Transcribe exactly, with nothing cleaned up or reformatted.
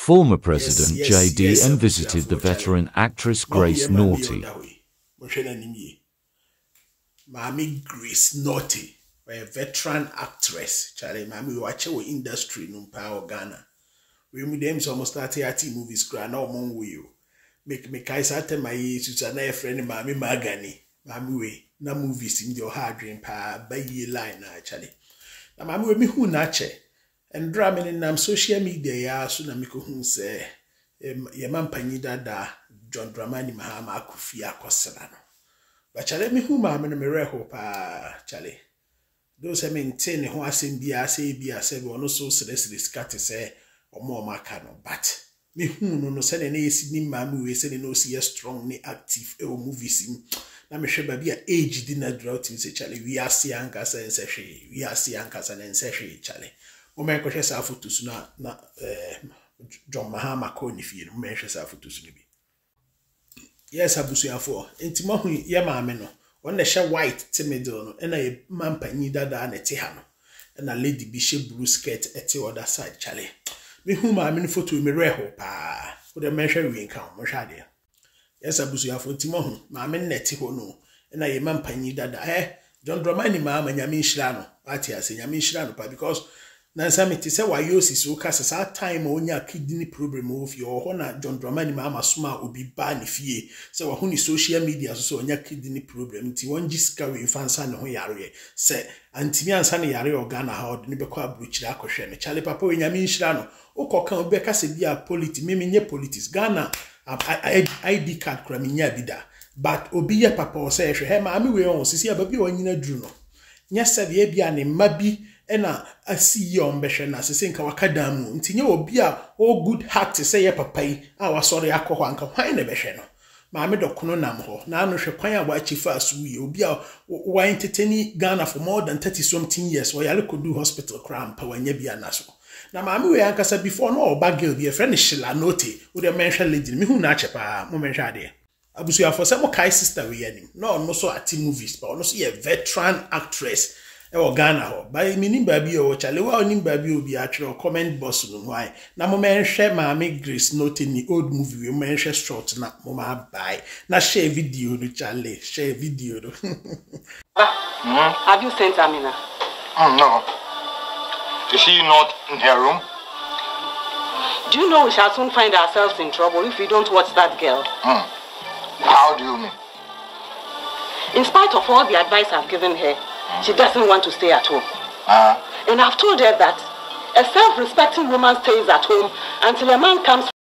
Former President yes, yes, J D M yes, visited the veteran actress Grace Nortey. Mami Grace Nortey, a veteran actress. Charlie, Mami watch our industry no power Ghana. We with them almost thirty movies grand no mon will. Make me kaisa tell my age to a friend Mami Magani. Mami we na movies in your hard dream pa by ye line actually. Na Mami we me who nache. And drumming in nam social media ya so na miko hun say ye man panyi dada John Dramani Mahama akufi akosela no. But chale me who ma me no me reho pa chale. Those I maintain ho asem bia say bia say we no so seriously scat say omo maka no but me who no no say na esi ni ma me we say no see strong ni active e o movies na me hwe ba bia age di na drought in say chale we ase anka say nse hwe we ase anka say nse hwe chale. Moment ko hwesa photos na na eh John Mahama ko ni fie no me hwesa photos ni bi. Yes abusuafo enti mahu ye maame no on na hye white te middle no na ye mampanyi dada na te ha no na lady bi hye blue skirt ete other side chale. Me hu maame no photo me reho pa wo de menhwe wi nka mo hwade. Yes abusuafo enti mahu maame na te ho no na ye mampanyi dada eh John Dramani Mahama nyame nhira no ati ase nyame nhira no pa because na samiti se wa yosi so kasa sa time onya kidney problem of your hona John Dramani Mahama suma obi ba ni fie se wa huni social media so onya kidney problem ti won jiska we fansa ne ho yare se antimi ansa ne yare organa ha od ne be kwa bruchira akohwe ne chale papa we nyame nhira no ukoka obi kasa bia politi mimi nye politics Ghana I D card kra minya bida but obi ye papa o se hwe he ma me we on sisi ababi wanyina duru no nya se bia bia ne mabi ena asi yon behwe na sese nka wakada mu ntinye obi a o good heart say ye papa yi a wasori akọ anka hwan ne behwe no maame dokono nam ho na anu hwe kwan a wa chifa asu yi obi a wa entertain Ghana for more than thirty something years wa yale kodu hospital cram pa wanya bia na so na maame we ankasa before no oba girl bi e friend Shila Nortey wo de menhwe lady me hu na achepa mo menhwe ade abusuafo se mo kai sister we yanim no no so ati movies pa no so ye veteran actress e o Ghana ho by minim baby o chale wa onim baby obi atwe comment box no why na mo menhwe maame Grace Nortey ni old movie we menhwe short na mo ma buy na share video no chale share video no mm. Have you sent Amina? Mm, no. Is she not in her room? Do you know we shall soon find ourselves in trouble if we don't watch that girl? Mm. How do you mean? In spite of all the advice I've given her, she doesn't want to stay at home. Uh, and I've told her that a self-respecting woman stays at home until a man comes